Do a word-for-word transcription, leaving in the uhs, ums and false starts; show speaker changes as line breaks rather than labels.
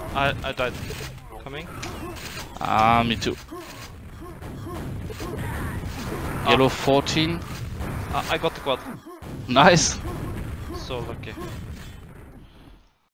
I, I died. Coming.
Ah, me too. Yellow fourteen.
Uh, I got the quad.
Nice.
So lucky.